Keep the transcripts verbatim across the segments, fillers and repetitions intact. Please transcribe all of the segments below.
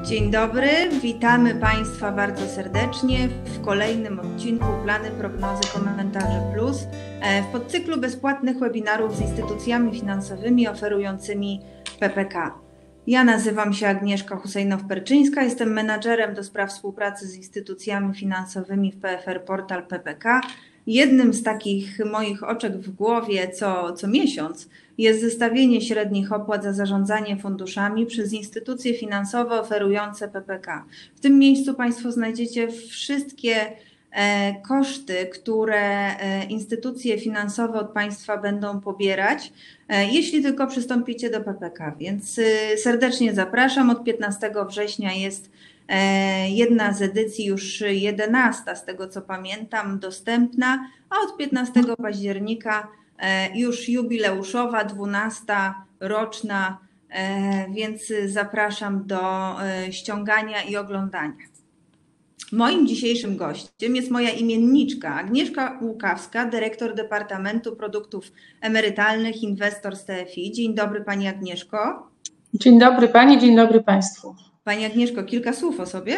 Dzień dobry, witamy Państwa bardzo serdecznie w kolejnym odcinku Plany, Prognozy, Komentarze Plus w podcyklu bezpłatnych webinarów z instytucjami finansowymi oferującymi P P K. Ja nazywam się Agnieszka Husejnow-Perczyńska, jestem menadżerem do spraw współpracy z instytucjami finansowymi w P F R Portal P P K. Jednym z takich moich oczek w głowie co, co miesiąc jest zestawienie średnich opłat za zarządzanie funduszami przez instytucje finansowe oferujące P P K. W tym miejscu Państwo znajdziecie wszystkie e, koszty, które e, instytucje finansowe od Państwa będą pobierać, e, jeśli tylko przystąpicie do P P K. Więc e, serdecznie zapraszam. Od piętnastego września jest jedna z edycji, już jedenasta z tego co pamiętam, dostępna, a od piętnastego października już jubileuszowa, dwunasta roczna, więc zapraszam do ściągania i oglądania. Moim dzisiejszym gościem jest moja imienniczka Agnieszka Łukawska, dyrektor Departamentu Produktów Emerytalnych Investors T F I. Dzień dobry Pani Agnieszko. Dzień dobry Pani, dzień dobry Państwu. Pani Agnieszko, kilka słów o sobie?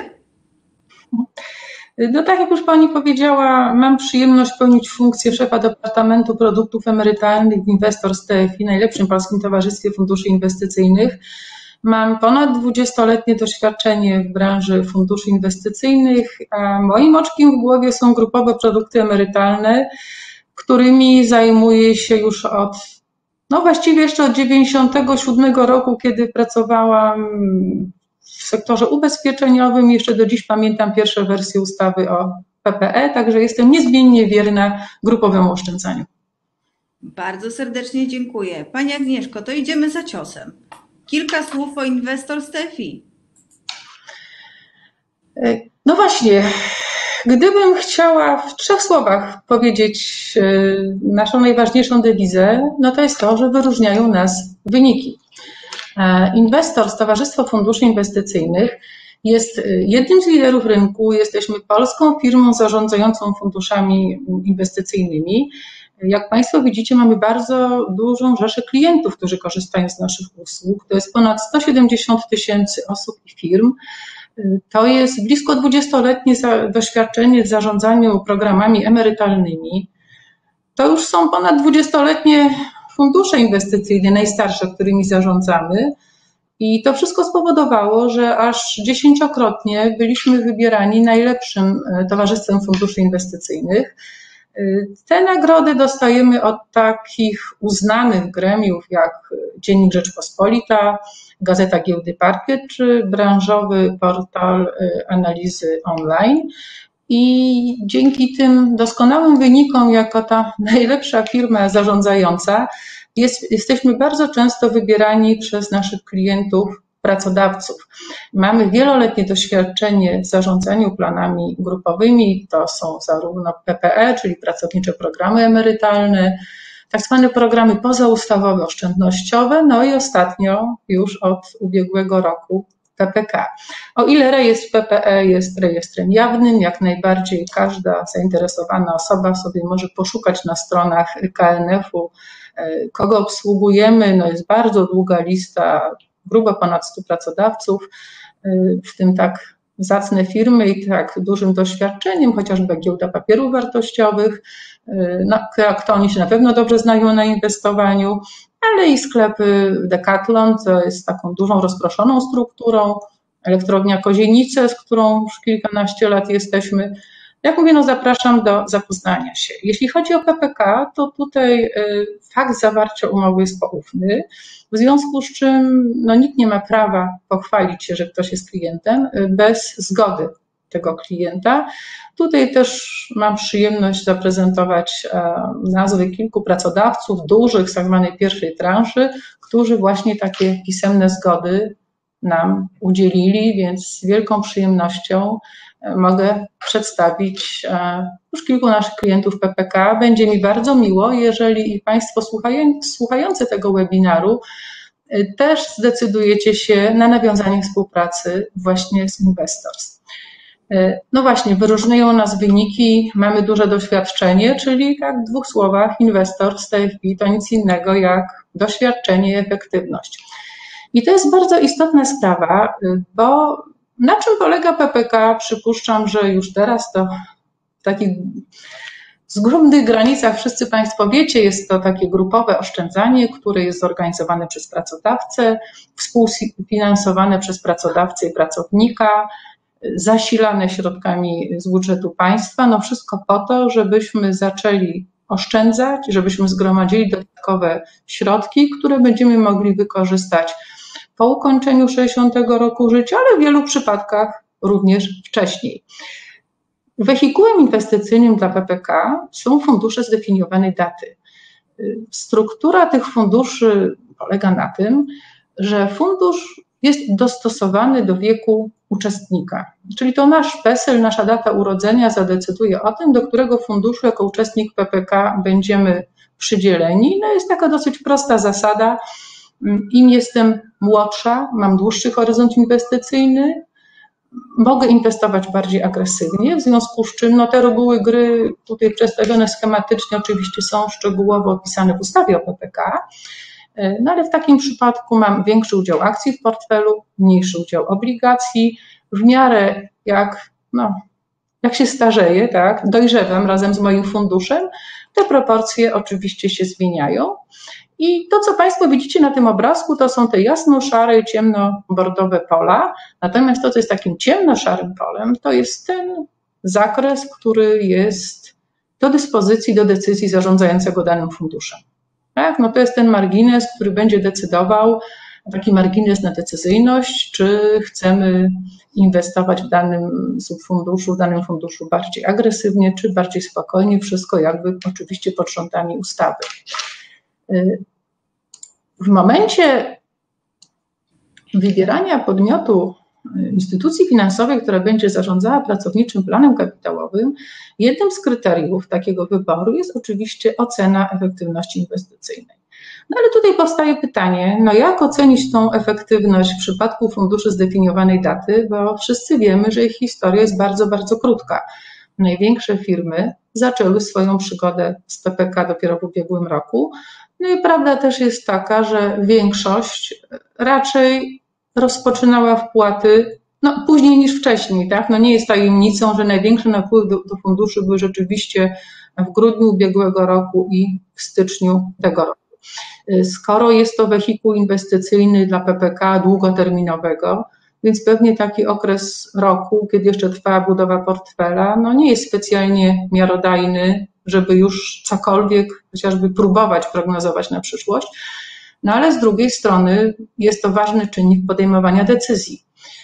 No tak jak już Pani powiedziała, mam przyjemność pełnić funkcję szefa Departamentu Produktów Emerytalnych Investors T F I, najlepszym polskim towarzystwie funduszy inwestycyjnych. Mam ponad dwudziestoletnie doświadczenie w branży funduszy inwestycyjnych, a moim oczkiem w głowie są grupowe produkty emerytalne, którymi zajmuję się już od, no właściwie jeszcze od dziewięćdziesiątego siódmego roku, kiedy pracowałam w sektorze ubezpieczeniowym. Jeszcze do dziś pamiętam pierwsze wersje ustawy o P P E, także jestem niezmiennie wierna grupowemu oszczędzaniu. Bardzo serdecznie dziękuję. Pani Agnieszko, to idziemy za ciosem. Kilka słów o Investors T F I. No właśnie, gdybym chciała w trzech słowach powiedzieć naszą najważniejszą dewizę, no to jest to, że wyróżniają nas wyniki. Investors, Towarzystwo Funduszy Inwestycyjnych, jest jednym z liderów rynku. Jesteśmy polską firmą zarządzającą funduszami inwestycyjnymi. Jak Państwo widzicie, mamy bardzo dużą rzeszę klientów, którzy korzystają z naszych usług. To jest ponad sto siedemdziesiąt tysięcy osób i firm. To jest blisko dwudziestoletnie doświadczenie w zarządzaniu programami emerytalnymi. To już są ponad dwudziestoletnie fundusze inwestycyjne, najstarsze, którymi zarządzamy, i to wszystko spowodowało, że aż dziesięciokrotnie byliśmy wybierani najlepszym towarzystwem funduszy inwestycyjnych. Te nagrody dostajemy od takich uznanych gremiów jak Dziennik Rzeczpospolita, Gazeta Giełdy Parkiet czy branżowy portal analizy online. I dzięki tym doskonałym wynikom, jako ta najlepsza firma zarządzająca, jest, jesteśmy bardzo często wybierani przez naszych klientów, pracodawców. Mamy wieloletnie doświadczenie w zarządzaniu planami grupowymi. To są zarówno P P E, czyli pracownicze programy emerytalne, tak zwane programy pozaustawowe, oszczędnościowe, no i ostatnio już od ubiegłego roku P P K. O ile rejestr P P E jest rejestrem jawnym, jak najbardziej każda zainteresowana osoba sobie może poszukać na stronach K N F-u, kogo obsługujemy. No jest bardzo długa lista, grubo ponad stu pracodawców, w tym tak zacne firmy i tak dużym doświadczeniem, chociażby Giełda Papierów Wartościowych. No, kto oni się na pewno dobrze znają na inwestowaniu, ale i sklepy Decathlon, to jest taką dużą, rozproszoną strukturą, elektrownia Kozienice, z którą już kilkanaście lat jesteśmy. Jak mówię, no zapraszam do zapoznania się. Jeśli chodzi o P P K, to tutaj fakt zawarcia umowy jest poufny, w związku z czym no, nikt nie ma prawa pochwalić się, że ktoś jest klientem bez zgody tego klienta. Tutaj też mam przyjemność zaprezentować nazwy kilku pracodawców dużych z tak zwanej pierwszej transzy, którzy właśnie takie pisemne zgody nam udzielili, więc z wielką przyjemnością mogę przedstawić już kilku naszych klientów P P K. Będzie mi bardzo miło, jeżeli Państwo słuchający tego webinaru też zdecydujecie się na nawiązanie współpracy właśnie z Investors. No właśnie, wyróżniają nas wyniki, mamy duże doświadczenie, czyli tak w dwóch słowach Investors T F I to nic innego jak doświadczenie i efektywność. I to jest bardzo istotna sprawa, bo Na czym polega P P K? Przypuszczam, że już teraz to w takich zgrubnych granicach wszyscy Państwo wiecie, jest to takie grupowe oszczędzanie, które jest zorganizowane przez pracodawcę, współfinansowane przez pracodawcę i pracownika, zasilane środkami z budżetu państwa. No wszystko po to, żebyśmy zaczęli oszczędzać, żebyśmy zgromadzili dodatkowe środki, które będziemy mogli wykorzystać po ukończeniu sześćdziesiątego roku życia, ale w wielu przypadkach również wcześniej. Wehikułem inwestycyjnym dla P P K są fundusze zdefiniowanej daty. Struktura tych funduszy polega na tym, że fundusz jest dostosowany do wieku uczestnika. Czyli to nasz PESEL, nasza data urodzenia zadecyduje o tym, do którego funduszu jako uczestnik P P K będziemy przydzieleni. No jest taka dosyć prosta zasada. Im jestem młodsza, mam dłuższy horyzont inwestycyjny, mogę inwestować bardziej agresywnie, w związku z czym no, te reguły gry tutaj przedstawione schematycznie oczywiście są szczegółowo opisane w ustawie o P P K, no ale w takim przypadku mam większy udział akcji w portfelu, mniejszy udział obligacji, w miarę jak, no, jak się starzeję, tak, dojrzewam razem z moim funduszem, te proporcje oczywiście się zmieniają. I to, co Państwo widzicie na tym obrazku, to są te jasno-szare i ciemno-bordowe pola. Natomiast to, co jest takim ciemno-szarym polem, to jest ten zakres, który jest do dyspozycji, do decyzji zarządzającego danym funduszem. Tak? No to jest ten margines, który będzie decydował, taki margines na decyzyjność, czy chcemy inwestować w danym subfunduszu, w danym funduszu bardziej agresywnie, czy bardziej spokojnie, wszystko jakby oczywiście pod rządami ustawy. W momencie wybierania podmiotu, instytucji finansowej, która będzie zarządzała pracowniczym planem kapitałowym, jednym z kryteriów takiego wyboru jest oczywiście ocena efektywności inwestycyjnej. No ale tutaj powstaje pytanie, no jak ocenić tą efektywność w przypadku funduszy zdefiniowanej daty, bo wszyscy wiemy, że ich historia jest bardzo, bardzo krótka. Największe firmy zaczęły swoją przygodę z P P K dopiero w ubiegłym roku. No i prawda też jest taka, że większość raczej rozpoczynała wpłaty no, później niż wcześniej. Tak? No nie jest tajemnicą, że największe napływy do, do funduszy były rzeczywiście w grudniu ubiegłego roku i w styczniu tego roku. Skoro jest to wehikuł inwestycyjny dla P P K długoterminowego, więc pewnie taki okres roku, kiedy jeszcze trwała budowa portfela, no nie jest specjalnie miarodajny, żeby już cokolwiek chociażby próbować prognozować na przyszłość. No ale z drugiej strony jest to ważny czynnik podejmowania decyzji.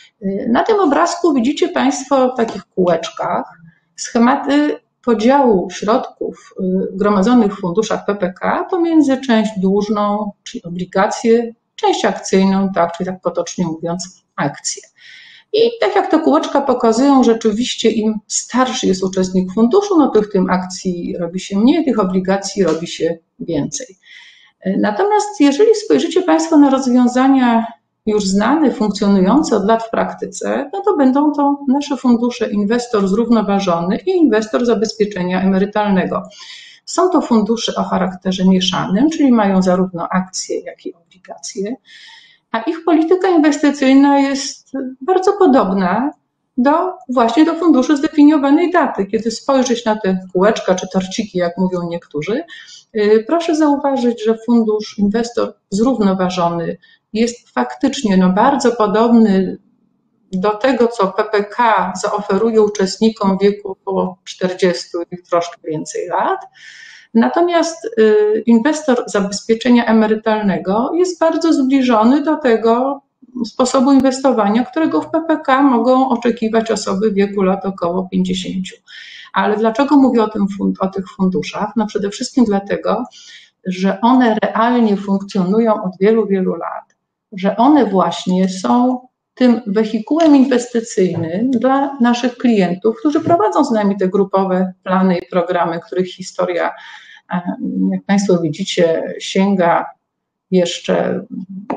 Na tym obrazku widzicie Państwo w takich kółeczkach schematy podziału środków gromadzonych w funduszach P P K pomiędzy część dłużną, czyli obligacje, część akcyjną, tak, czyli tak potocznie mówiąc akcje. I tak jak te kółeczka pokazują, rzeczywiście im starszy jest uczestnik funduszu, no to tym akcji robi się mniej, tych obligacji robi się więcej. Natomiast jeżeli spojrzycie Państwo na rozwiązania już znane, funkcjonujące od lat w praktyce, no to będą to nasze fundusze inwestor zrównoważony i inwestor zabezpieczenia emerytalnego. Są to fundusze o charakterze mieszanym, czyli mają zarówno akcje, jak i obligacje, a ich polityka inwestycyjna jest bardzo podobna do właśnie do funduszy zdefiniowanej daty. Kiedy spojrzeć na te kółeczka czy torciki, jak mówią niektórzy, proszę zauważyć, że fundusz inwestor zrównoważony jest faktycznie no, bardzo podobny do tego, co P P K zaoferuje uczestnikom w wieku około czterdziestu i troszkę więcej lat. Natomiast inwestor zabezpieczenia emerytalnego jest bardzo zbliżony do tego sposobu inwestowania, którego w P P K mogą oczekiwać osoby w wieku lat około pięćdziesięciu. Ale dlaczego mówię o, tym, o tych funduszach? No przede wszystkim dlatego, że one realnie funkcjonują od wielu, wielu lat, że one właśnie są tym wehikułem inwestycyjnym dla naszych klientów, którzy prowadzą z nami te grupowe plany i programy, których historia, jak Państwo widzicie, sięga jeszcze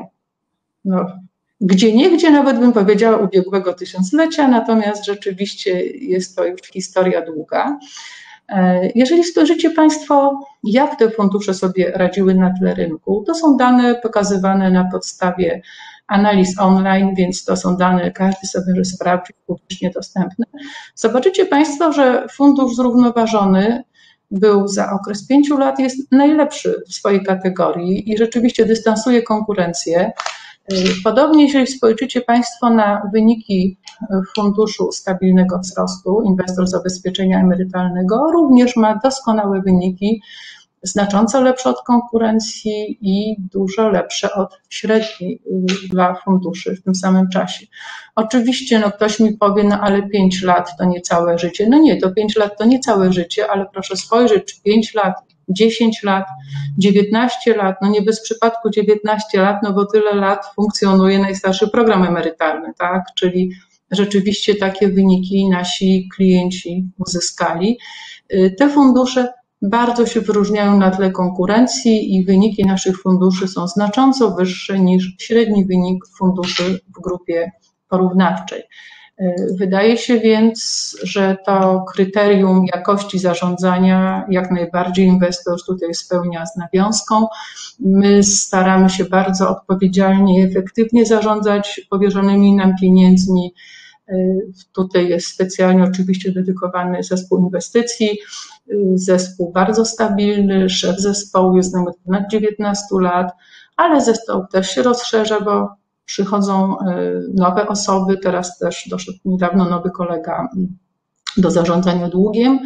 no, gdzie niegdzie, nawet bym powiedziała ubiegłego tysiąclecia, natomiast rzeczywiście jest to już historia długa. Jeżeli spojrzycie Państwo, jak te fundusze sobie radziły na tle rynku, to są dane pokazywane na podstawie analiz online, więc to są dane, każdy sobie może sprawdzić, publicznie dostępne. Zobaczycie Państwo, że fundusz zrównoważony był za okres pięciu lat, jest najlepszy w swojej kategorii i rzeczywiście dystansuje konkurencję. Podobnie, jeżeli spojrzycie Państwo na wyniki Funduszu Stabilnego Wzrostu, Inwestor Zabezpieczenia Emerytalnego, również ma doskonałe wyniki, znacząco lepsze od konkurencji i dużo lepsze od średniej dla funduszy w tym samym czasie. Oczywiście no ktoś mi powie, no ale pięć lat to nie całe życie. No nie, to pięć lat to nie całe życie, ale proszę spojrzeć, czy pięć lat, dziesięć lat, dziewiętnaście lat, no nie bez przypadku dziewiętnaście lat, no bo tyle lat funkcjonuje najstarszy program emerytalny, tak? Czyli rzeczywiście takie wyniki nasi klienci uzyskali. Te fundusze bardzo się wyróżniają na tle konkurencji i wyniki naszych funduszy są znacząco wyższe niż średni wynik funduszy w grupie porównawczej. Wydaje się więc, że to kryterium jakości zarządzania jak najbardziej inwestor tutaj spełnia z nawiązką. My staramy się bardzo odpowiedzialnie i efektywnie zarządzać powierzonymi nam pieniędzmi. Tutaj jest specjalnie oczywiście dedykowany zespół inwestycji, zespół bardzo stabilny, szef zespołu jest nawet ponad dziewiętnaście lat, ale zespół też się rozszerza, bo przychodzą nowe osoby, teraz też doszedł niedawno nowy kolega do zarządzania długiem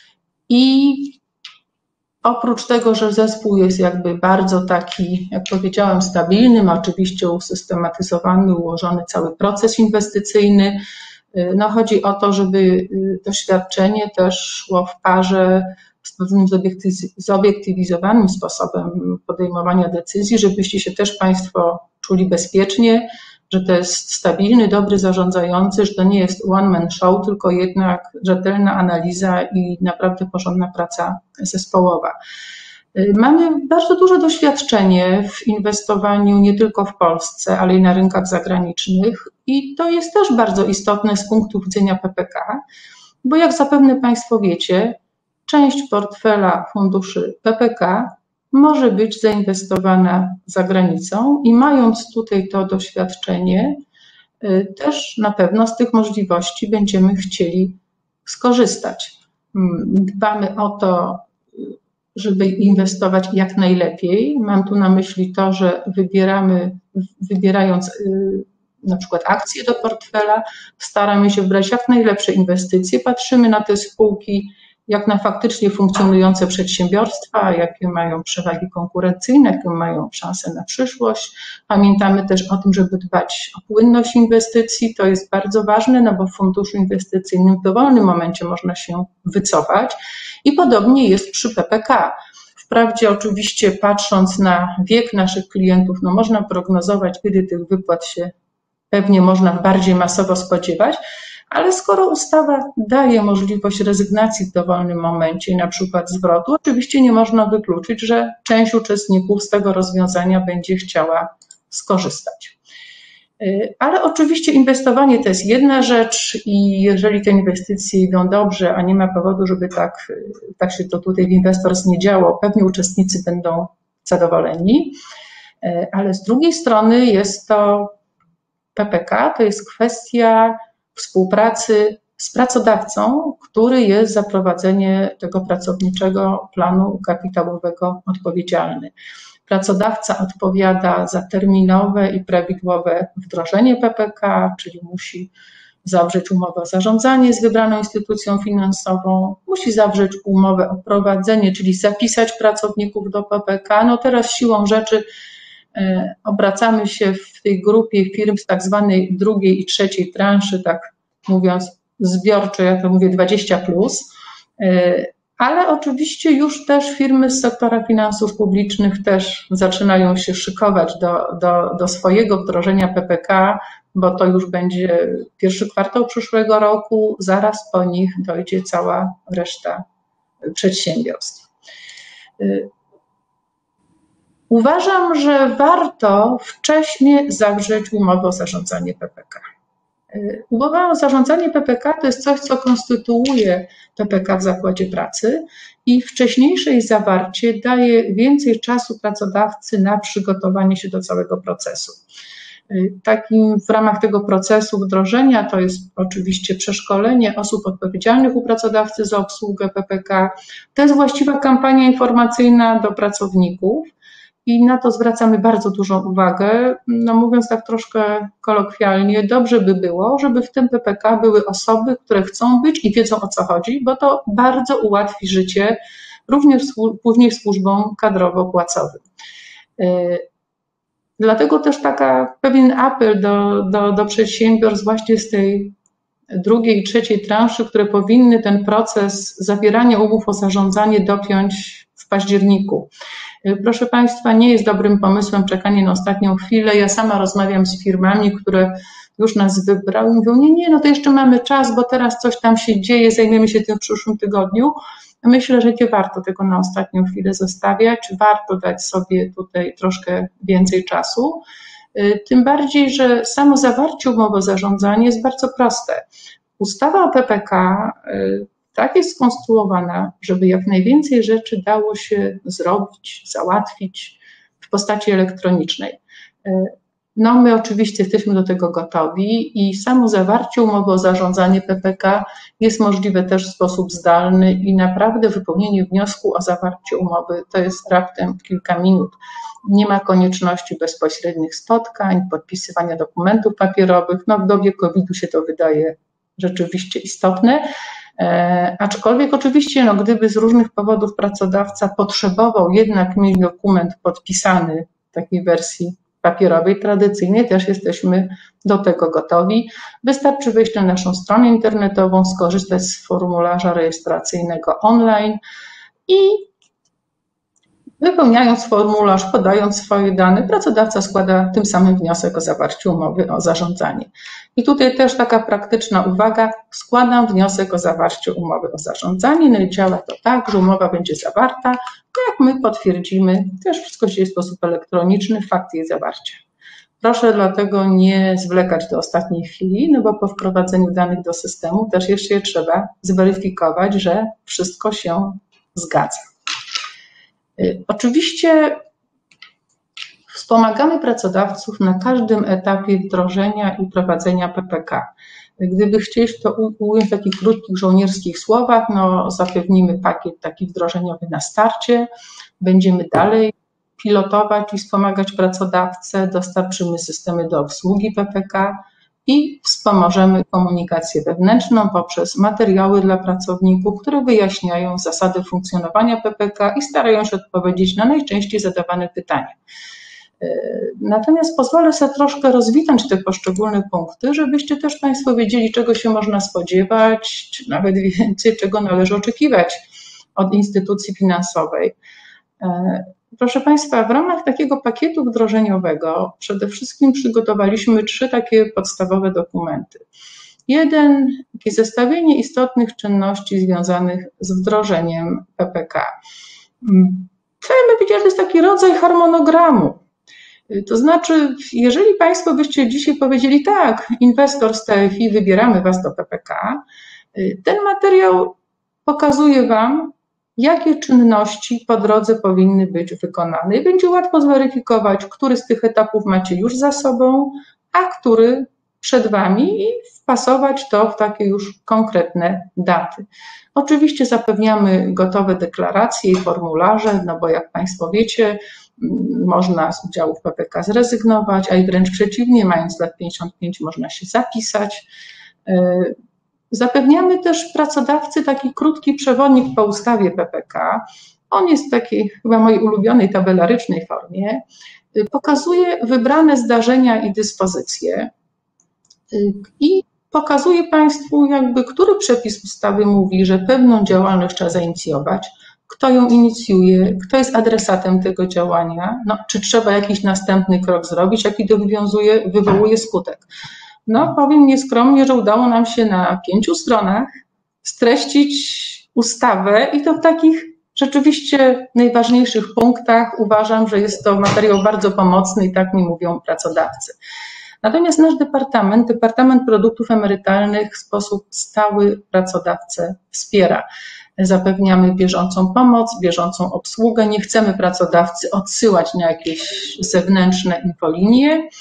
i oprócz tego, że zespół jest jakby bardzo taki, jak powiedziałam, stabilny, ma oczywiście usystematyzowany, ułożony cały proces inwestycyjny. No chodzi o to, żeby to świadczenie też szło w parze z pewnym zobiektywizowanym sposobem podejmowania decyzji, żebyście się też Państwo czuli bezpiecznie, że to jest stabilny, dobry zarządzający, że to nie jest one-man show, tylko jednak rzetelna analiza i naprawdę porządna praca zespołowa. Mamy bardzo duże doświadczenie w inwestowaniu nie tylko w Polsce, ale i na rynkach zagranicznych i to jest też bardzo istotne z punktu widzenia P P K, bo jak zapewne Państwo wiecie, część portfela funduszy P P K może być zainwestowana za granicą i mając tutaj to doświadczenie, też na pewno z tych możliwości będziemy chcieli skorzystać. Dbamy o to, żeby inwestować jak najlepiej. Mam tu na myśli to, że wybieramy, wybierając na przykład akcje do portfela, staramy się wybrać jak najlepsze inwestycje, patrzymy na te spółki jak na faktycznie funkcjonujące przedsiębiorstwa, jakie mają przewagi konkurencyjne, jakie mają szanse na przyszłość. Pamiętamy też o tym, żeby dbać o płynność inwestycji, to jest bardzo ważne, no bo w funduszu inwestycyjnym w dowolnym momencie można się wycofać i podobnie jest przy P P K. Wprawdzie oczywiście patrząc na wiek naszych klientów, no można prognozować, kiedy tych wypłat się pewnie można bardziej masowo spodziewać, ale skoro ustawa daje możliwość rezygnacji w dowolnym momencie, na przykład zwrotu, oczywiście nie można wykluczyć, że część uczestników z tego rozwiązania będzie chciała skorzystać. Ale oczywiście inwestowanie to jest jedna rzecz i jeżeli te inwestycje idą dobrze, a nie ma powodu, żeby tak, tak się to tutaj w Inwestors nie działo, pewnie uczestnicy będą zadowoleni, ale z drugiej strony jest to P P K, to jest kwestia współpracy z pracodawcą, który jest za prowadzenie tego pracowniczego planu kapitałowego odpowiedzialny. Pracodawca odpowiada za terminowe i prawidłowe wdrożenie P P K, czyli musi zawrzeć umowę o zarządzanie z wybraną instytucją finansową, musi zawrzeć umowę o prowadzenie, czyli zapisać pracowników do P P K. No teraz siłą rzeczy obracamy się w tej grupie firm z tak zwanej drugiej i trzeciej transzy, tak mówiąc zbiorczo, ja to mówię dwadzieścia plus, ale oczywiście już też firmy z sektora finansów publicznych też zaczynają się szykować do, do, do swojego wdrożenia P P K, bo to już będzie pierwszy kwartał przyszłego roku, zaraz po nich dojdzie cała reszta przedsiębiorstw. Uważam, że warto wcześniej zawrzeć umowę o zarządzanie P P K. Umowa o zarządzanie P P K to jest coś, co konstytuuje P P K w zakładzie pracy i wcześniejsze jej zawarcie daje więcej czasu pracodawcy na przygotowanie się do całego procesu. Takim w ramach tego procesu wdrożenia to jest oczywiście przeszkolenie osób odpowiedzialnych u pracodawcy za obsługę P P K. To jest właściwa kampania informacyjna do pracowników i na to zwracamy bardzo dużą uwagę. No mówiąc tak troszkę kolokwialnie, dobrze by było, żeby w tym P P K były osoby, które chcą być i wiedzą, o co chodzi, bo to bardzo ułatwi życie również później służbom kadrowo-płacowym. Dlatego też taka pewien apel do, do, do przedsiębiorstw właśnie z tej drugiej i trzeciej transzy, które powinny ten proces zawierania umów o zarządzanie dopiąć w październiku. Proszę Państwa, nie jest dobrym pomysłem czekanie na ostatnią chwilę. Ja sama rozmawiam z firmami, które już nas wybrały i mówią, nie, nie, no to jeszcze mamy czas, bo teraz coś tam się dzieje, zajmiemy się tym w przyszłym tygodniu. Myślę, że nie warto tego na ostatnią chwilę zostawiać, warto dać sobie tutaj troszkę więcej czasu, tym bardziej, że samo zawarcie umowy o zarządzanie jest bardzo proste. Ustawa o P P K tak jest skonstruowana, żeby jak najwięcej rzeczy dało się zrobić, załatwić w postaci elektronicznej. No my oczywiście jesteśmy do tego gotowi i samo zawarcie umowy o zarządzanie P P K jest możliwe też w sposób zdalny i naprawdę wypełnienie wniosku o zawarcie umowy to jest raptem kilka minut. Nie ma konieczności bezpośrednich spotkań, podpisywania dokumentów papierowych. No w dobie kowida się to wydaje rzeczywiście istotne, e, aczkolwiek oczywiście no, gdyby z różnych powodów pracodawca potrzebował jednak mieć dokument podpisany w takiej wersji papierowej, tradycyjnej, też jesteśmy do tego gotowi. Wystarczy wejść na naszą stronę internetową, skorzystać z formularza rejestracyjnego online i wypełniając formularz, podając swoje dane, pracodawca składa tym samym wniosek o zawarcie umowy o zarządzanie. I tutaj też taka praktyczna uwaga, składam wniosek o zawarcie umowy o zarządzanie, no i działa to tak, że umowa będzie zawarta, jak my potwierdzimy, też wszystko się dzieje w sposób elektroniczny, fakt jej zawarcia. Proszę dlatego nie zwlekać do ostatniej chwili, no bo po wprowadzeniu danych do systemu też jeszcze je trzeba zweryfikować, że wszystko się zgadza. Oczywiście wspomagamy pracodawców na każdym etapie wdrożenia i prowadzenia P P K. Gdyby chcieć to ująć w takich krótkich żołnierskich słowach, no zapewnimy pakiet taki wdrożeniowy na starcie, będziemy dalej pilotować i wspomagać pracodawcę, dostarczymy systemy do obsługi P P K i wspomożemy komunikację wewnętrzną poprzez materiały dla pracowników, które wyjaśniają zasady funkcjonowania P P K i starają się odpowiedzieć na najczęściej zadawane pytania. Natomiast pozwolę sobie troszkę rozwinąć te poszczególne punkty, żebyście też Państwo wiedzieli, czego się można spodziewać, czy nawet więcej, czego należy oczekiwać od instytucji finansowej. Proszę Państwa, w ramach takiego pakietu wdrożeniowego przede wszystkim przygotowaliśmy trzy takie podstawowe dokumenty. Jeden, takie zestawienie istotnych czynności związanych z wdrożeniem P P K. Chcemy powiedzieć, że to jest taki rodzaj harmonogramu. To znaczy, jeżeli Państwo byście dzisiaj powiedzieli tak, inwestor z T F I, wybieramy Was do P P K, ten materiał pokazuje Wam, jakie czynności po drodze powinny być wykonane i będzie łatwo zweryfikować, który z tych etapów macie już za sobą, a który przed Wami i wpasować to w takie już konkretne daty. Oczywiście zapewniamy gotowe deklaracje i formularze, no bo jak Państwo wiecie, można z udziału w P P K zrezygnować, a i wręcz przeciwnie, mając lat pięćdziesiąt pięć można się zapisać. Zapewniamy też pracodawcy taki krótki przewodnik po ustawie P P K. On jest w takiej chyba mojej ulubionej tabelarycznej formie. Pokazuje wybrane zdarzenia i dyspozycje i pokazuje Państwu jakby, który przepis ustawy mówi, że pewną działalność trzeba zainicjować, kto ją inicjuje, kto jest adresatem tego działania, no, czy trzeba jakiś następny krok zrobić, jaki to wywiązuje, wywołuje skutek. No, powiem nieskromnie, że udało nam się na pięciu stronach streścić ustawę i to w takich rzeczywiście najważniejszych punktach. Uważam, że jest to materiał bardzo pomocny i tak mi mówią pracodawcy. Natomiast nasz departament, Departament Produktów Emerytalnych w sposób stały pracodawcę wspiera. Zapewniamy bieżącą pomoc, bieżącą obsługę. Nie chcemy pracodawcy odsyłać na jakieś zewnętrzne infolinie.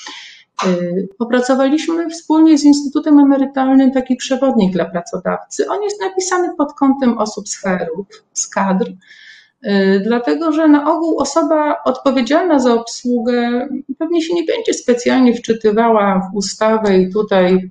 Opracowaliśmy wspólnie z Instytutem Emerytalnym taki przewodnik dla pracodawcy. On jest napisany pod kątem osób z H R-ów, z kadr, dlatego że na ogół osoba odpowiedzialna za obsługę pewnie się nie będzie specjalnie wczytywała w ustawę i tutaj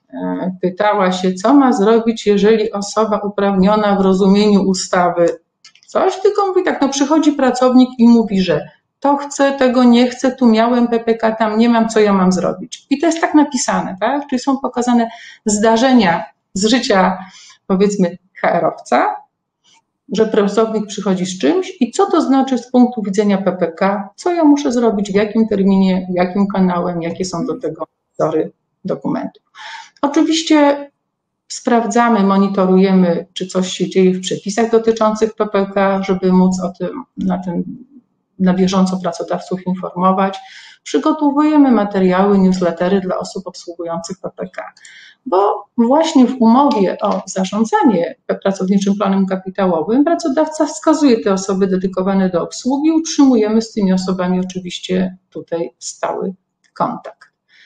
pytała się, co ma zrobić, jeżeli osoba uprawniona w rozumieniu ustawy coś, tylko mówi tak, no przychodzi pracownik i mówi, że to chcę, tego nie chcę, tu miałem P P K, tam nie mam, co ja mam zrobić. I to jest tak napisane, tak? Czyli są pokazane zdarzenia z życia, powiedzmy, H R-owca, że pracownik przychodzi z czymś i co to znaczy z punktu widzenia P P K, co ja muszę zrobić, w jakim terminie, jakim kanałem, jakie są do tego wzory dokumentów. Oczywiście sprawdzamy, monitorujemy, czy coś się dzieje w przepisach dotyczących P P K, żeby móc o tym na, ten, na bieżąco pracodawców informować. Przygotowujemy materiały, newslettery dla osób obsługujących P P K, bo właśnie w umowie o zarządzanie pracowniczym planem kapitałowym pracodawca wskazuje te osoby dedykowane do obsługi, utrzymujemy z tymi osobami oczywiście tutaj stały kontakt.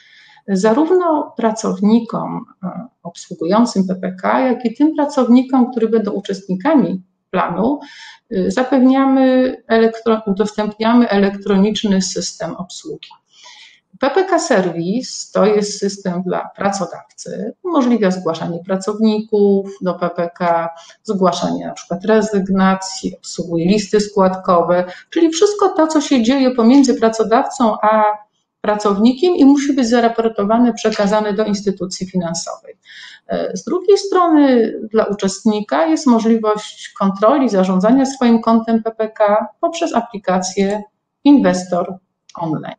Zarówno pracownikom obsługującym P P K, jak i tym pracownikom, którzy będą uczestnikami planu, zapewniamy, elektro, udostępniamy elektroniczny system obsługi. P P K Service to jest system dla pracodawcy, umożliwia zgłaszanie pracowników do P P K, zgłaszanie na przykład rezygnacji, obsługuje listy składkowe, czyli wszystko to, co się dzieje pomiędzy pracodawcą a pracownikiem i musi być zaraportowane, przekazane do instytucji finansowej. Z drugiej strony dla uczestnika jest możliwość kontroli, zarządzania swoim kontem P P K poprzez aplikację Inwestor Online.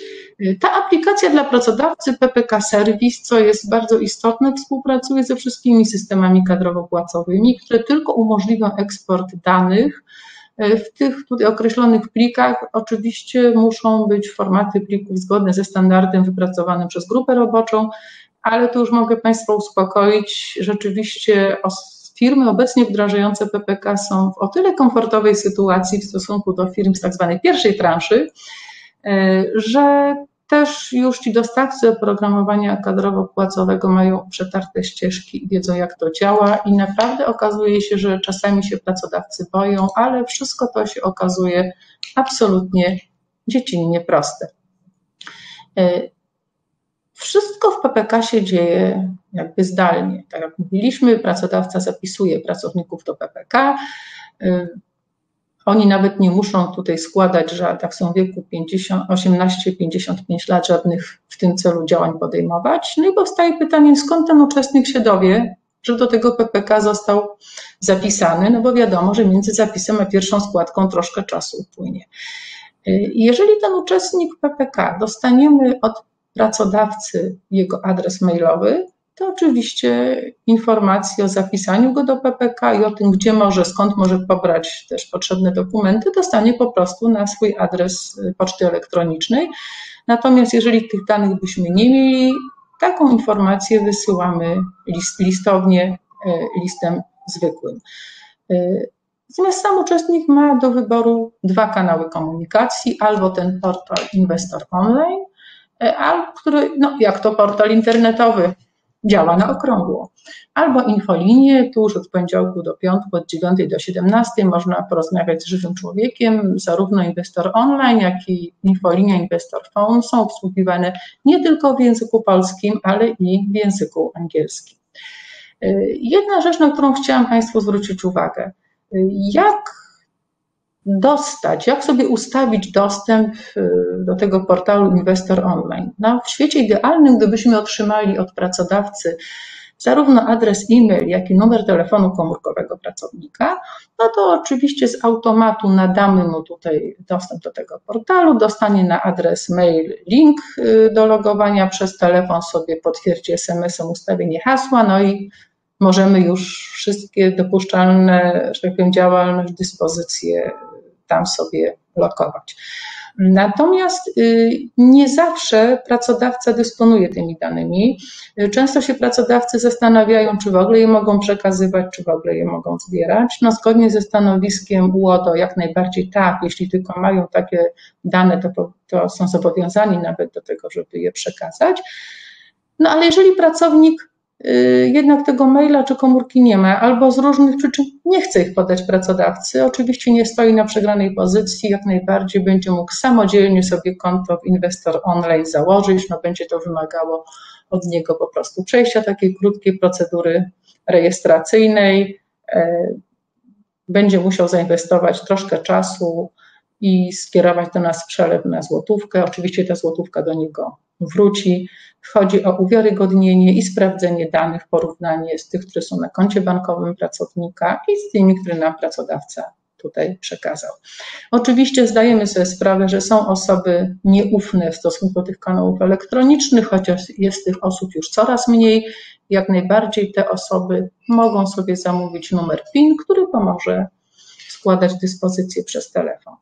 Ta aplikacja dla pracodawcy P P K Service, co jest bardzo istotne, współpracuje ze wszystkimi systemami kadrowo-płacowymi, które tylko umożliwią eksport danych. W tych tutaj określonych plikach oczywiście muszą być formaty plików zgodne ze standardem wypracowanym przez grupę roboczą, ale tu już mogę Państwa uspokoić, rzeczywiście firmy obecnie wdrażające P P K są w o tyle komfortowej sytuacji w stosunku do firm z tak zwanej pierwszej transzy, że też już ci dostawcy oprogramowania kadrowo-płacowego mają przetarte ścieżki i wiedzą, jak to działa i naprawdę okazuje się, że czasami się pracodawcy boją, ale wszystko to się okazuje absolutnie dziecinnie proste. Wszystko w P P K się dzieje jakby zdalnie. Tak jak mówiliśmy, pracodawca zapisuje pracowników do P P K, oni nawet nie muszą tutaj składać, że tak są w wieku osiemnaście pięćdziesiąt pięć lat, żadnych w tym celu działań podejmować. No i powstaje pytanie, skąd ten uczestnik się dowie, że do tego P P K został zapisany, no bo wiadomo, że między zapisem a pierwszą składką troszkę czasu upłynie. Jeżeli ten uczestnik P P K dostaniemy od pracodawcy jego adres mailowy, to oczywiście informacje o zapisaniu go do P P K i o tym, gdzie może, skąd może pobrać też potrzebne dokumenty, dostanie po prostu na swój adres poczty elektronicznej. Natomiast jeżeli tych danych byśmy nie mieli, taką informację wysyłamy list, listownie, listem zwykłym. Natomiast sam uczestnik ma do wyboru dwa kanały komunikacji, albo ten portal Inwestor Online, albo który, no jak to portal internetowy, działa na okrągło. Albo infolinię, tu już od poniedziałku do piątku, od dziewiątej do siedemnastej można porozmawiać z żywym człowiekiem. Zarówno Inwestor Online, jak i infolinia Inwestor Phone są obsługiwane nie tylko w języku polskim, ale i w języku angielskim. Jedna rzecz, na którą chciałam Państwu zwrócić uwagę. Jak dostać, jak sobie ustawić dostęp do tego portalu Inwestor Online? No, w świecie idealnym, gdybyśmy otrzymali od pracodawcy zarówno adres e-mail, jak i numer telefonu komórkowego pracownika, no to oczywiście z automatu nadamy mu tutaj dostęp do tego portalu, dostanie na adres mail link do logowania, przez telefon sobie potwierdzi es em esem ustawienie hasła, no i możemy już wszystkie dopuszczalne, że tak powiem, działalność, dyspozycje tam sobie lokować. Natomiast nie zawsze pracodawca dysponuje tymi danymi. Często się pracodawcy zastanawiają, czy w ogóle je mogą przekazywać, czy w ogóle je mogą zbierać. No, zgodnie ze stanowiskiem U O D O jak najbardziej tak, jeśli tylko mają takie dane, to, to są zobowiązani nawet do tego, żeby je przekazać. No ale jeżeli pracownik jednak tego maila czy komórki nie ma, albo z różnych przyczyn nie chce ich podać pracodawcy, oczywiście nie stoi na przegranej pozycji, jak najbardziej będzie mógł samodzielnie sobie konto w Inwestor Online założyć, no będzie to wymagało od niego po prostu przejścia takiej krótkiej procedury rejestracyjnej, będzie musiał zainwestować troszkę czasu i skierować do nas przelew na złotówkę, oczywiście ta złotówka do niego wróci. Chodzi o uwiarygodnienie i sprawdzenie danych, porównanie z tych, które są na koncie bankowym pracownika i z tymi, które nam pracodawca tutaj przekazał. Oczywiście zdajemy sobie sprawę, że są osoby nieufne w stosunku do tych kanałów elektronicznych, chociaż jest tych osób już coraz mniej. Jak najbardziej te osoby mogą sobie zamówić numer P I N, który pomoże składać dyspozycje przez telefon.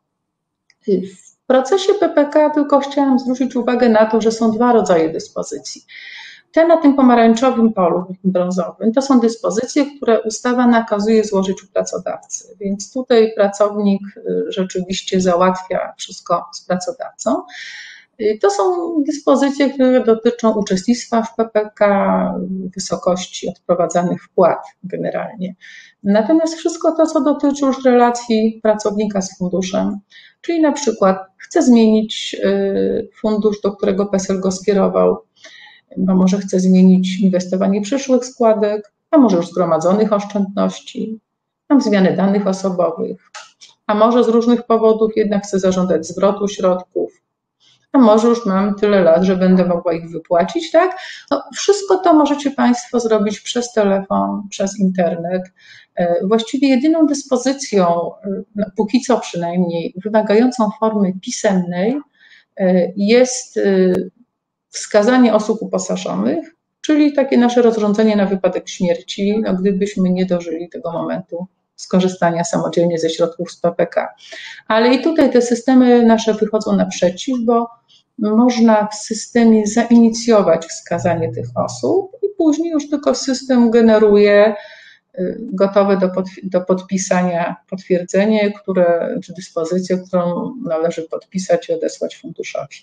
W procesie P P K tylko chciałam zwrócić uwagę na to, że są dwa rodzaje dyspozycji. Te na tym pomarańczowym polu, brązowym, to są dyspozycje, które ustawa nakazuje złożyć u pracodawcy, więc tutaj pracownik rzeczywiście załatwia wszystko z pracodawcą. To są dyspozycje, które dotyczą uczestnictwa w P P K, wysokości odprowadzanych wpłat generalnie. Natomiast wszystko to, co dotyczy już relacji pracownika z funduszem, czyli na przykład chce zmienić fundusz, do którego P E S E L go skierował, bo może chce zmienić inwestowanie przyszłych składek, a może już zgromadzonych oszczędności, mam zmianę danych osobowych, a może z różnych powodów jednak chce zażądać zwrotu środków, a może już mam tyle lat, że będę mogła ich wypłacić, tak? No, wszystko to możecie Państwo zrobić przez telefon, przez internet. Właściwie jedyną dyspozycją, no, póki co przynajmniej, wymagającą formy pisemnej jest wskazanie osób uposażonych, czyli takie nasze rozrządzenie na wypadek śmierci, no, gdybyśmy nie dożyli tego momentu skorzystania samodzielnie ze środków z P P K. Ale i tutaj te systemy nasze wychodzą naprzeciw, bo można w systemie zainicjować wskazanie tych osób i później już tylko system generuje gotowe do, pod, do podpisania potwierdzenie, które, czy dyspozycję, którą należy podpisać i odesłać funduszowi.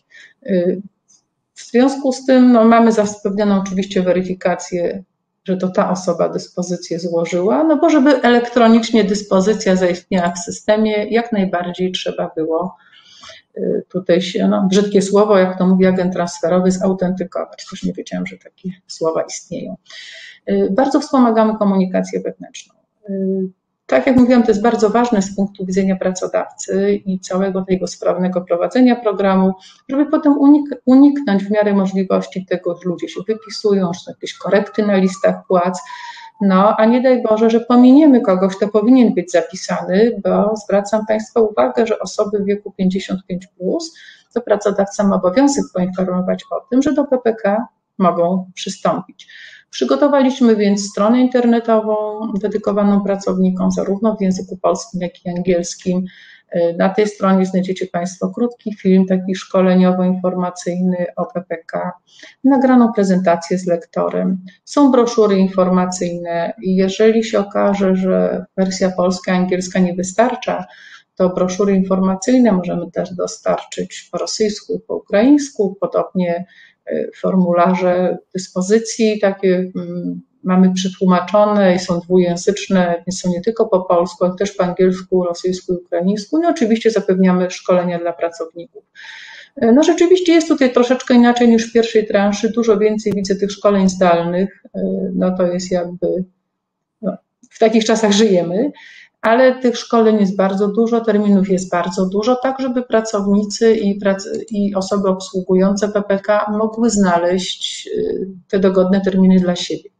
W związku z tym no, mamy zapewnioną oczywiście weryfikację, że to ta osoba dyspozycję złożyła, no bo żeby elektronicznie dyspozycja zaistniała w systemie, jak najbardziej trzeba było tutaj się, no, brzydkie słowo, jak to mówi agent transferowy, zautentykować. Też nie wiedziałam, że takie słowa istnieją. Bardzo wspomagamy komunikację wewnętrzną. Tak jak mówiłam, to jest bardzo ważne z punktu widzenia pracodawcy i całego tego sprawnego prowadzenia programu, żeby potem unik- uniknąć w miarę możliwości tego, że ludzie się wypisują, że są jakieś korekty na listach płac, no a nie daj Boże, że pominiemy kogoś, kto powinien być zapisany, bo zwracam Państwa uwagę, że osoby w wieku pięćdziesiąt pięć plus, to pracodawca ma obowiązek poinformować o tym, że do P P K mogą przystąpić. Przygotowaliśmy więc stronę internetową dedykowaną pracownikom zarówno w języku polskim, jak i angielskim. Na tej stronie znajdziecie Państwo krótki film, taki szkoleniowo-informacyjny o P P K, nagraną prezentację z lektorem. Są broszury informacyjne i jeżeli się okaże, że wersja polska, angielska nie wystarcza, to broszury informacyjne możemy też dostarczyć po rosyjsku i po ukraińsku, podobnie formularze dyspozycji takie mamy przetłumaczone i są dwujęzyczne, więc są nie tylko po polsku, ale też po angielsku, rosyjsku i ukraińsku. No oczywiście zapewniamy szkolenia dla pracowników. No rzeczywiście jest tutaj troszeczkę inaczej niż w pierwszej transzy, dużo więcej widzę tych szkoleń zdalnych, no to jest jakby, no, w takich czasach żyjemy, ale tych szkoleń jest bardzo dużo, terminów jest bardzo dużo, tak żeby pracownicy i, prac- i osoby obsługujące P P K mogły znaleźć te dogodne terminy dla siebie.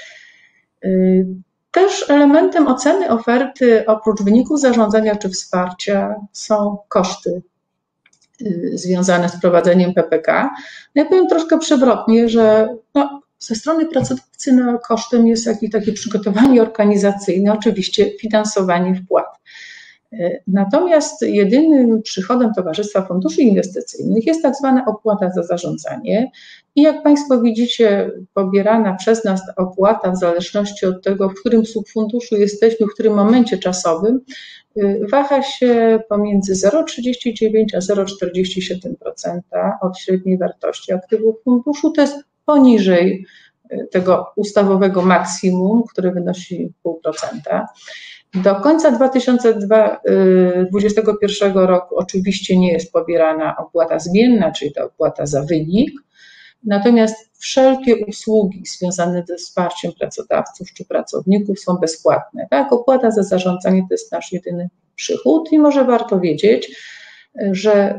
Też elementem oceny oferty, oprócz wyników zarządzania czy wsparcia, są koszty związane z prowadzeniem P P K. No ja powiem troszkę przewrotnie, że no, ze strony pracodawcy no, kosztem jest jakieś takie przygotowanie organizacyjne, oczywiście finansowanie wpłat. Natomiast jedynym przychodem Towarzystwa Funduszy Inwestycyjnych jest tak zwana opłata za zarządzanie i jak Państwo widzicie, pobierana przez nas ta opłata w zależności od tego, w którym subfunduszu jesteśmy, w którym momencie czasowym, waha się pomiędzy zero przecinek trzydzieści dziewięć a zero przecinek czterdzieści siedem procent od średniej wartości aktywów funduszu. To jest poniżej tego ustawowego maksimum, które wynosi zero przecinek pięć procent. Do końca dwa tysiące dwudziestego pierwszego roku oczywiście nie jest pobierana opłata zmienna, czyli ta opłata za wynik, natomiast wszelkie usługi związane ze wsparciem pracodawców czy pracowników są bezpłatne. Tak? Opłata za zarządzanie to jest nasz jedyny przychód i może warto wiedzieć, że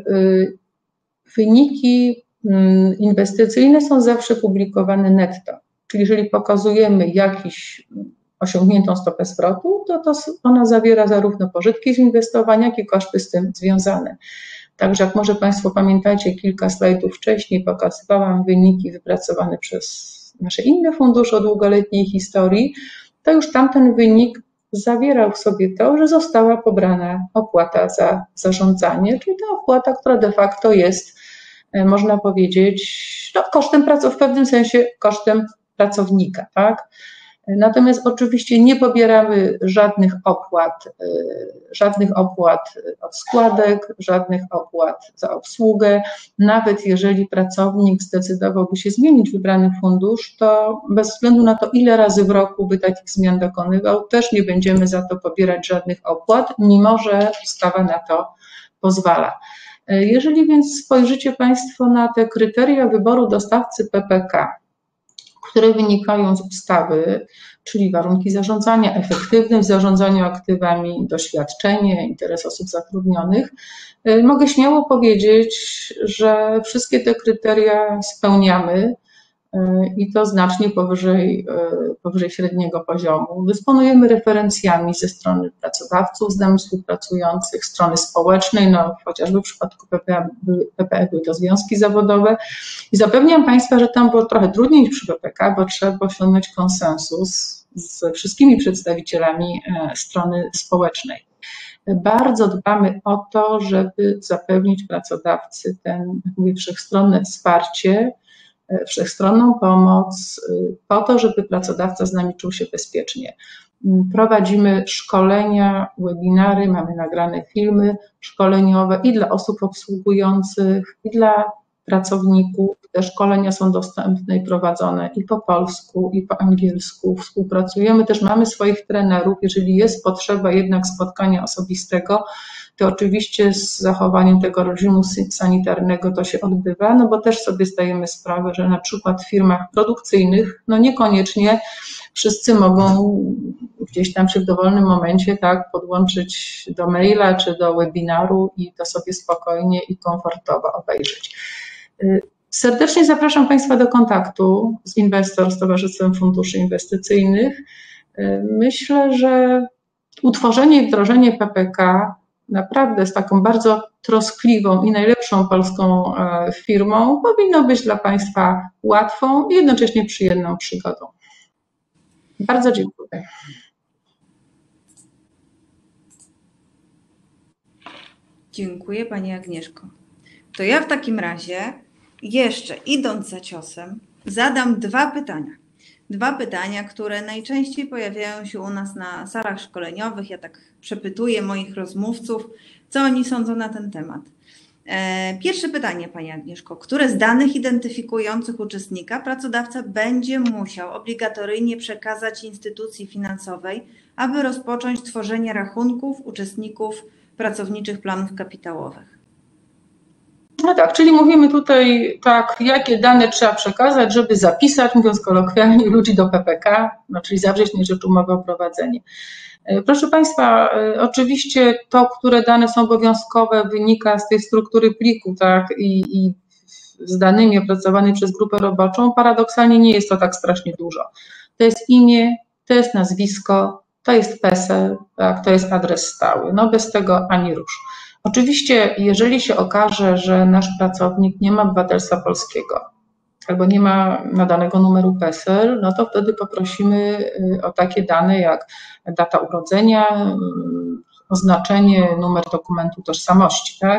wyniki inwestycyjne są zawsze publikowane netto, czyli jeżeli pokazujemy jakiś osiągniętą stopę zwrotu, to, to ona zawiera zarówno pożytki z inwestowania, jak i koszty z tym związane. Także jak może Państwo pamiętacie, kilka slajdów wcześniej pokazywałam wyniki wypracowane przez nasze inne fundusze o długoletniej historii, to już tamten wynik zawierał w sobie to, że została pobrana opłata za zarządzanie, czyli ta opłata, która de facto jest, można powiedzieć, no, kosztem pracy, w pewnym sensie kosztem pracownika, tak? Natomiast oczywiście nie pobieramy żadnych opłat, żadnych opłat od składek, żadnych opłat za obsługę. Nawet jeżeli pracownik zdecydowałby się zmienić wybrany fundusz, to bez względu na to, ile razy w roku by takich zmian dokonywał, też nie będziemy za to pobierać żadnych opłat, mimo że ustawa na to pozwala. Jeżeli więc spojrzycie Państwo na te kryteria wyboru dostawcy P P K, które wynikają z ustawy, czyli warunki zarządzania, efektywne w zarządzaniu aktywami, doświadczenie, interes osób zatrudnionych, mogę śmiało powiedzieć, że wszystkie te kryteria spełniamy i to znacznie powyżej, powyżej średniego poziomu. Dysponujemy referencjami ze strony pracodawców, z nami współpracujących, strony społecznej, no chociażby w przypadku P P E były to związki zawodowe i zapewniam Państwa, że tam było trochę trudniej niż przy P P K, bo trzeba osiągnąć konsensus z wszystkimi przedstawicielami strony społecznej. Bardzo dbamy o to, żeby zapewnić pracodawcy ten, jak mówię, wszechstronne wsparcie, wszechstronną pomoc po to, żeby pracodawca z nami czuł się bezpiecznie. Prowadzimy szkolenia, webinary, mamy nagrane filmy szkoleniowe i dla osób obsługujących, i dla pracowników. Te szkolenia są dostępne i prowadzone i po polsku, i po angielsku. Współpracujemy, też mamy swoich trenerów. Jeżeli jest potrzeba jednak spotkania osobistego, to oczywiście z zachowaniem tego reżimu sanitarnego to się odbywa, no bo też sobie zdajemy sprawę, że na przykład w firmach produkcyjnych, no niekoniecznie wszyscy mogą gdzieś tam się w dowolnym momencie tak podłączyć do maila czy do webinaru i to sobie spokojnie i komfortowo obejrzeć. Serdecznie zapraszam Państwa do kontaktu z Inwestor, z Towarzystwem Funduszy Inwestycyjnych. Myślę, że utworzenie i wdrożenie P P K naprawdę z taką bardzo troskliwą i najlepszą polską firmą powinno być dla Państwa łatwą i jednocześnie przyjemną przygodą. Bardzo dziękuję. Dziękuję Pani Agnieszko. To ja w takim razie jeszcze idąc za ciosem zadam dwa pytania. Dwa pytania, które najczęściej pojawiają się u nas na salach szkoleniowych. Ja tak przepytuję moich rozmówców, co oni sądzą na ten temat. Pierwsze pytanie, Pani Agnieszko. Które z danych identyfikujących uczestnika pracodawca będzie musiał obligatoryjnie przekazać instytucji finansowej, aby rozpocząć tworzenie rachunków uczestników pracowniczych planów kapitałowych? No tak, czyli mówimy tutaj tak, jakie dane trzeba przekazać, żeby zapisać, mówiąc kolokwialnie, ludzi do P P K, no, czyli zawrzeć na rzecz umowę o prowadzenie. Proszę Państwa, oczywiście to, które dane są obowiązkowe, wynika z tej struktury pliku, tak, i, i z danymi opracowanymi przez grupę roboczą. Paradoksalnie nie jest to tak strasznie dużo. To jest imię, to jest nazwisko, to jest PESEL, tak, to jest adres stały. No bez tego ani rusz. Oczywiście, jeżeli się okaże, że nasz pracownik nie ma obywatelstwa polskiego albo nie ma nadanego numeru PESEL, no to wtedy poprosimy o takie dane jak data urodzenia, oznaczenie, numer dokumentu tożsamości, tak?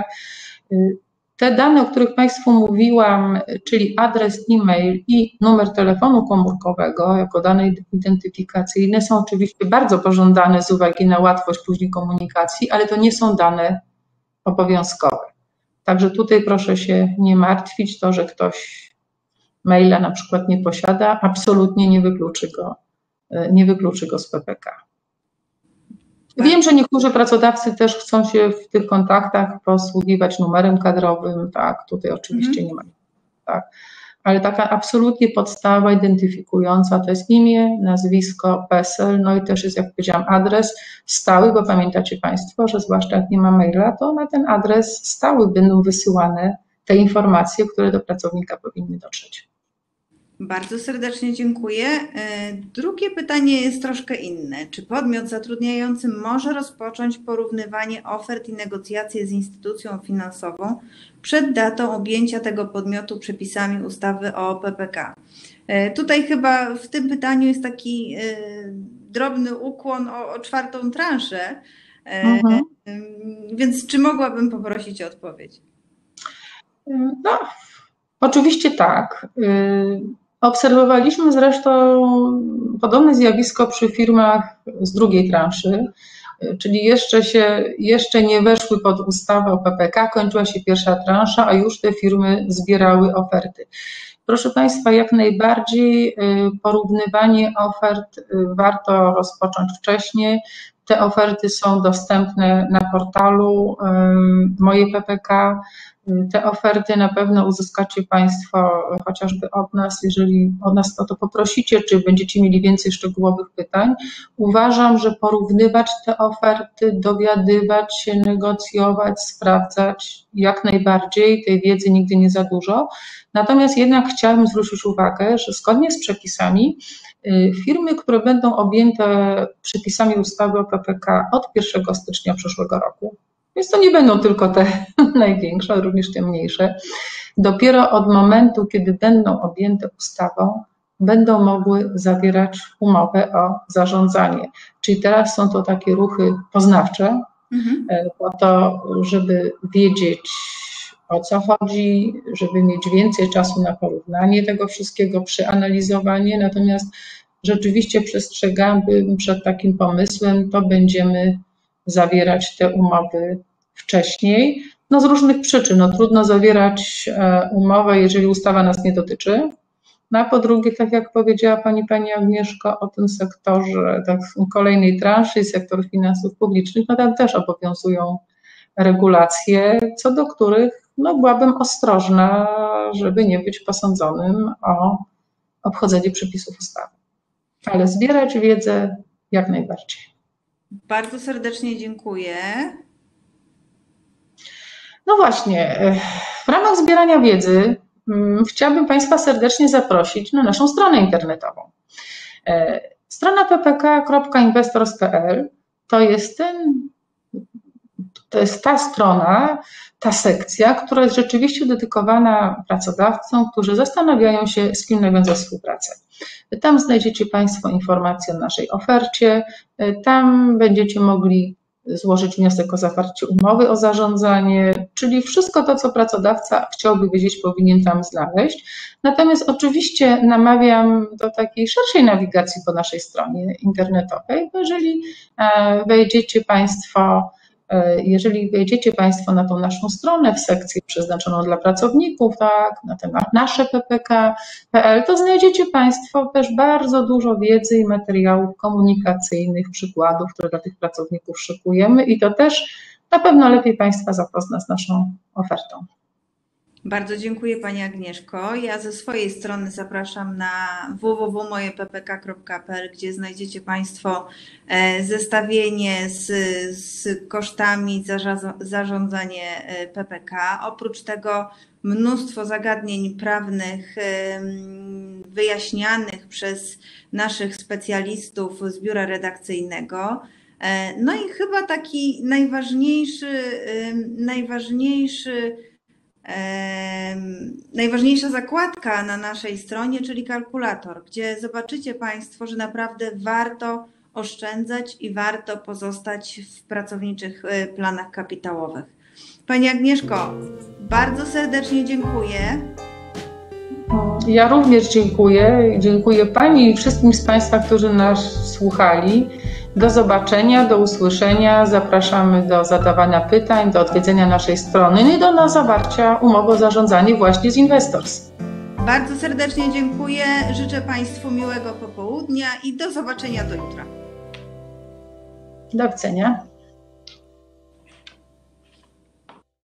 Te dane, o których Państwu mówiłam, czyli adres e-mail i numer telefonu komórkowego jako dane identyfikacyjne, są oczywiście bardzo pożądane z uwagi na łatwość później komunikacji, ale to nie są dane obowiązkowe. Także tutaj proszę się nie martwić, to, że ktoś maila na przykład nie posiada, absolutnie nie wykluczy go, nie wykluczy go z P P K. Wiem, że niektórzy pracodawcy też chcą się w tych kontaktach posługiwać numerem kadrowym, tak, tutaj oczywiście mm. nie ma, tak, ale taka absolutnie podstawa identyfikująca to jest imię, nazwisko, PESEL, no i też jest, jak powiedziałam, adres stały, bo pamiętacie Państwo, że zwłaszcza jak nie ma maila, to na ten adres stały będą wysyłane te informacje, które do pracownika powinny dotrzeć. Bardzo serdecznie dziękuję. Drugie pytanie jest troszkę inne. Czy podmiot zatrudniający może rozpocząć porównywanie ofert i negocjacje z instytucją finansową przed datą objęcia tego podmiotu przepisami ustawy o P P K? Tutaj chyba w tym pytaniu jest taki drobny ukłon o, o czwartą transzę, mhm. Więc czy mogłabym poprosić o odpowiedź? No, oczywiście tak. Obserwowaliśmy zresztą podobne zjawisko przy firmach z drugiej transzy, czyli jeszcze, się, jeszcze nie weszły pod ustawę o P P K, kończyła się pierwsza transza, a już te firmy zbierały oferty. Proszę Państwa, jak najbardziej porównywanie ofert warto rozpocząć wcześniej. Te oferty są dostępne na portalu Moje P P K. Te oferty na pewno uzyskacie Państwo chociażby od nas, jeżeli od nas o to poprosicie, czy będziecie mieli więcej szczegółowych pytań. Uważam, że porównywać te oferty, dowiadywać się, negocjować, sprawdzać jak najbardziej, tej wiedzy nigdy nie za dużo. Natomiast jednak chciałabym zwrócić uwagę, że zgodnie z przepisami firmy, które będą objęte przepisami ustawy o P P K od pierwszego stycznia przyszłego roku, więc to nie będą tylko te największe, ale również te mniejsze, dopiero od momentu, kiedy będą objęte ustawą, będą mogły zawierać umowę o zarządzanie. Czyli teraz są to takie ruchy poznawcze, mhm. po to, żeby wiedzieć, o co chodzi, żeby mieć więcej czasu na porównanie tego wszystkiego, przeanalizowanie, natomiast rzeczywiście przestrzegałabym przed takim pomysłem, to będziemy zawierać te umowy wcześniej, no z różnych przyczyn. No, trudno zawierać umowę, jeżeli ustawa nas nie dotyczy. No a po drugie, tak jak powiedziała Pani Pani Agnieszko o tym sektorze tak, kolejnej transzy, sektor finansów publicznych, no tam też obowiązują regulacje, co do których no, byłabym ostrożna, żeby nie być posądzonym o obchodzenie przepisów ustawy. Ale zbierać wiedzę jak najbardziej. Bardzo serdecznie dziękuję. No właśnie, w ramach zbierania wiedzy chciałabym Państwa serdecznie zaprosić na naszą stronę internetową. Strona p p k kropka inwestors kropka p l to jest ten, to jest ta strona, ta sekcja, która jest rzeczywiście dedykowana pracodawcom, którzy zastanawiają się, z kim nawiązać współpracę. Tam znajdziecie Państwo informacje o naszej ofercie, tam będziecie mogli złożyć wniosek o zawarcie umowy o zarządzanie, czyli wszystko to, co pracodawca chciałby wiedzieć, powinien tam znaleźć. Natomiast oczywiście namawiam do takiej szerszej nawigacji po naszej stronie internetowej, bo jeżeli wejdziecie Państwo Jeżeli wejdziecie Państwo na tą naszą stronę w sekcję przeznaczoną dla pracowników, tak, na temat nasze p p k kropka p l, to znajdziecie Państwo też bardzo dużo wiedzy i materiałów komunikacyjnych, przykładów, które dla tych pracowników szykujemy i to też na pewno lepiej Państwa zapozna z naszą ofertą. Bardzo dziękuję Pani Agnieszko. Ja ze swojej strony zapraszam na w w w kropka moje p p k kropka p l, gdzie znajdziecie Państwo zestawienie z, z kosztami za zarządzanie P P K. Oprócz tego mnóstwo zagadnień prawnych wyjaśnianych przez naszych specjalistów z biura redakcyjnego. No i chyba taki najważniejszy, najważniejszy Najważniejsza zakładka na naszej stronie, czyli kalkulator, gdzie zobaczycie Państwo, że naprawdę warto oszczędzać i warto pozostać w pracowniczych planach kapitałowych. Pani Agnieszko, bardzo serdecznie dziękuję. Ja również dziękuję. Dziękuję Pani i wszystkim z Państwa, którzy nas słuchali. Do zobaczenia, do usłyszenia. Zapraszamy do zadawania pytań, do odwiedzenia naszej strony i do zawarcia umowy o zarządzanie właśnie z Investors. Bardzo serdecznie dziękuję. Życzę Państwu miłego popołudnia i do zobaczenia do jutra. Do widzenia.